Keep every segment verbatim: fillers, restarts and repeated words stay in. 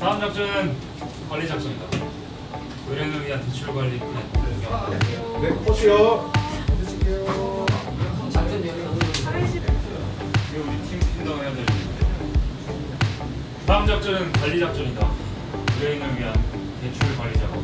다음 작전은 관리 작전이다. 의뢰인을 위한 대출 관리 플랜. 네, 코치요. 해주실게요. 작전 여기 이거 우리 팀 팀당 해야 될. 다음 작전은 관리 작전이다. 의뢰인을 위한 대출 관리 작업.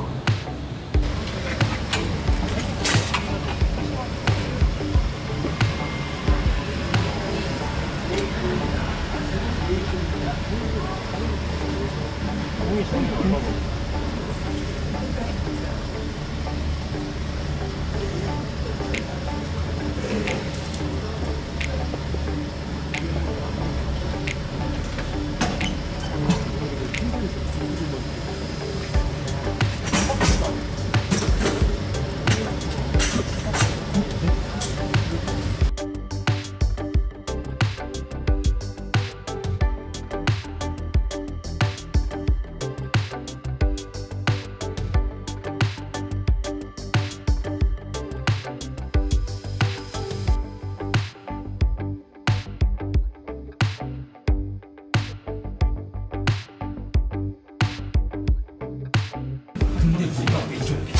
근데 우리가 왜 저렇게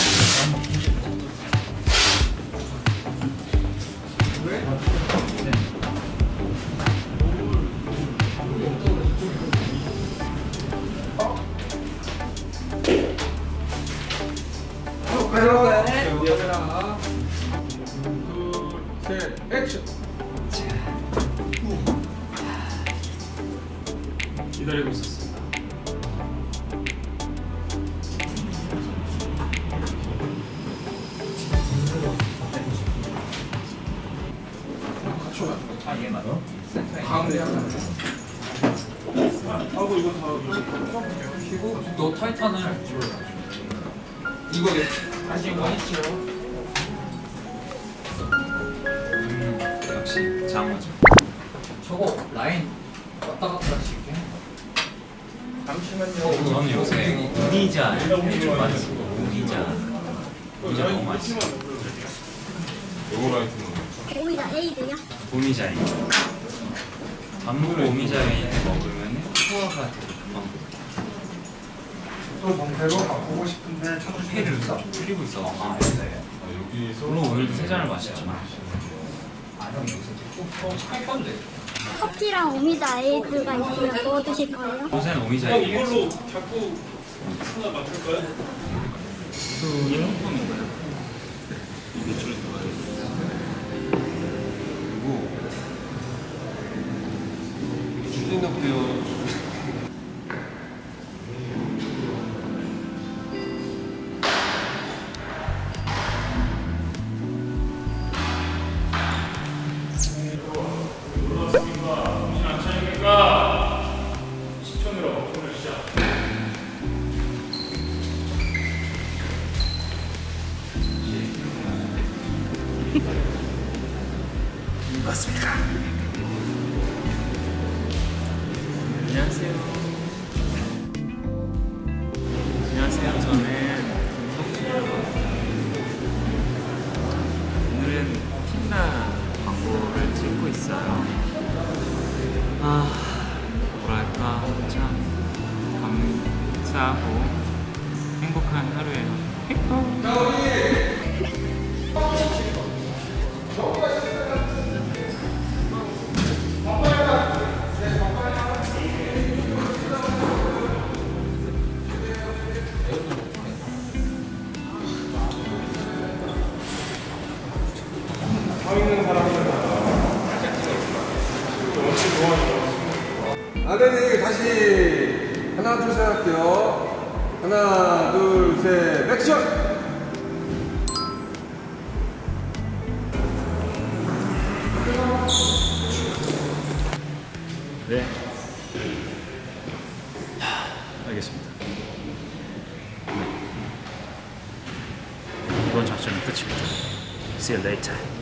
왜? 하나, 둘, 셋, 액션. 기다리고 있었습니다. 아, 얘 맞아? 가운데 하나. 하고 이거 다 그리고 너 타이탄을 이거 다시 이거 했죠? 음, 역시 장어죠. 저거 라인 왔다 갔다 치게. 잠시만요. 저는 요새 우미자 좀 많이 쓰고 우미자 우미자 너무 많이 쓰고 요거라이트는 오미자 에이드야? 우미자 에이드 밥 먹고 우미자 에이드 먹으면 소화가 되게 금방 또 멍테로 바꾸고 싶은데 회를 줄이고 있어. 아, 네. 물론 오늘도 세 잔을 마셨지만 아, 형 요새 좀 차이 건데 커피랑 오미자 에이드가 있으면 뭐 드실 거예요? 요새는 오미자 에이드 이걸로 자꾸 하나 맞출까요? 이게 뽕뽕인 거야. 매출이 들어가야 그리고 주진도 그래요. 맞습니까? 안녕하세요. 안녕하세요. 저는 오늘은 틴나 광고를 찍고 있어요. 아, 뭐랄까 참 감사하고 행복한 하루예요. 아드님 다시 하나 둘 셋 할게요. 하나 둘 셋 액션. 네. 알겠습니다. 이번 작전은 끝입니다. See you later.